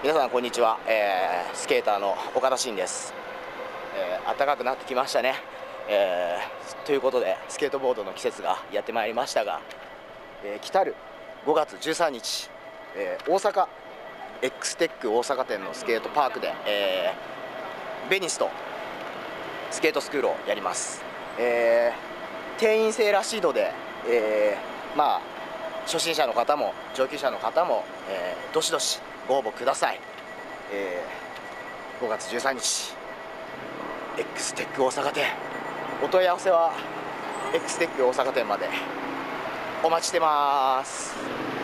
皆さんこんにちは、スケーターの岡田真です。暖かくなってきましたね、ということでスケートボードの季節がやってまいりましたが、来たる5月13日、大阪 X テック大阪店のスケートパークで、ベニスとスケートスクールをやります。定員制らしいので、初心者の方も上級者の方も、どしどしご応募ください。5月13日 X テック大阪店、お問い合わせは X テック大阪店までお待ちしてます。